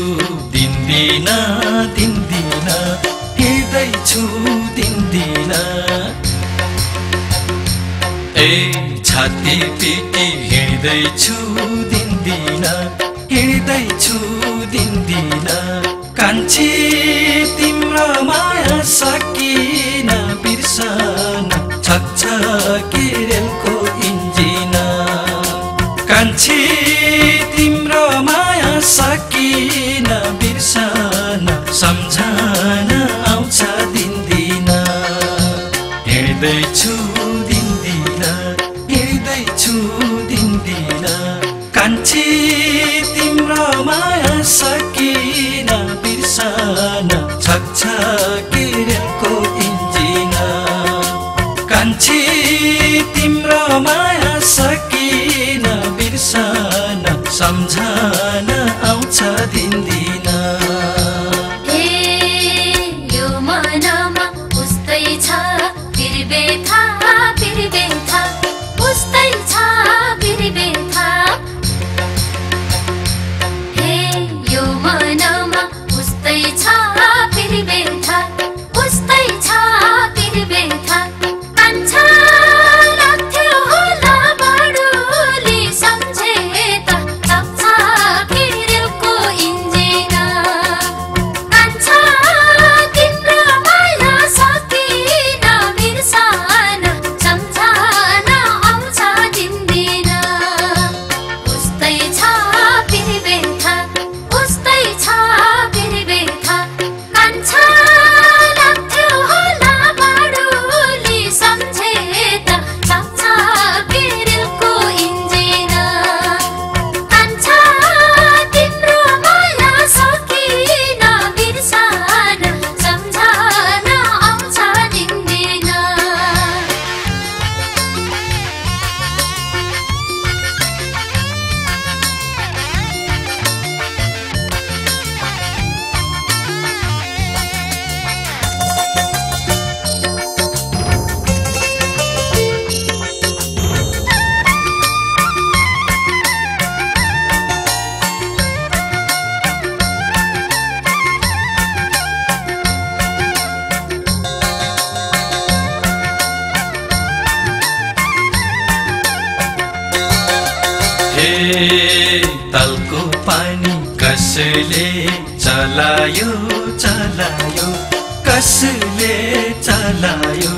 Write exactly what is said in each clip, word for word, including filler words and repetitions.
दिन्दिन दिन्दिन हिँड्दैछु दिन्दिन ए छाती पिटी हिँड्दैछु दिन्दिन हिँड्दैछु दिन्दिन कान्छी तिम्रो माया सकिन बिर्सन छकछकी रेलको इन्जिन कान्छी तिम्रो माया सकिन बिर्सन सम्झन आउँछ दिन्दिन हिँड्दैछु दिन्दिन हिँड्दैछु दिन्दिन कान्छी तिम्रो माया सकिन बिर्सन छकछकी रेलको इन्जिन कान्छी तिम्रो माया सकिन बिर्सन सम्झन आउँछ दिन्दिन हे यो मनमा उस्तै छ बिरबेथा बिरबेथा उस्तै छ बिरबेथा हे यो मनमा उस्तै छ बिरबेथा उस्तै छ बिरबेथा कान्छा लाग्थ्यो होला बडुली सम्झे त छकछकी रेलको इन्जिन कान्छा तिम्रो माया सकिन बिर्सन सम्झन आउँछ दिन्दिन उस्तै छ बिरबेथा उस्तै छ बिरबेथा कान्छा लाग्थ्यो होला बडुली सम्झे त छकछकी रेलको इन्जिन कान्छा तिम्रो माया सकिन बिर्सन सम्झन आउँछ दिन्दिन हे तलको पानी कसले चलायो चलायो कसले चलायो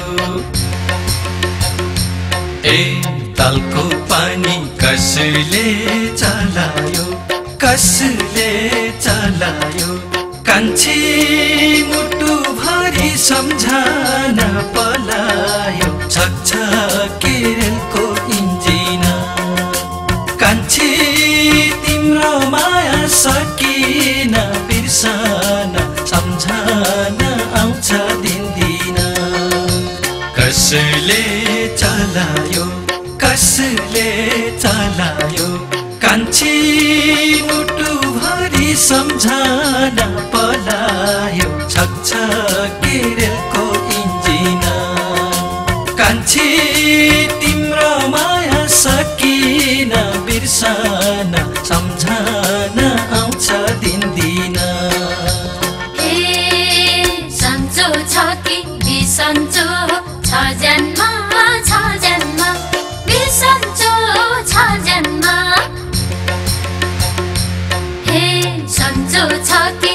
ए तलको पानी कसले चलायो कसले चलायो कान्छी मुटु भरि सम्झन पलायो छकछकी रेलको इन्जिन कान्छी तिम्रो माया सकिन बिर्सन सम्झन आउँछ दिन्दिन कसले चलायो कसले चलायो कान्छी मुटु भरि सम्झन पलायो छकछकी रेलको इन्जिन कान्छी तिम्रो माया सकिन बिर्सन सम्झन आउँछ दिन्दिन हे सन्चो छ कि बिसन्चो छ जन्म छ जन्म बिसन्चो छ जन्म हे सन्चो छ कि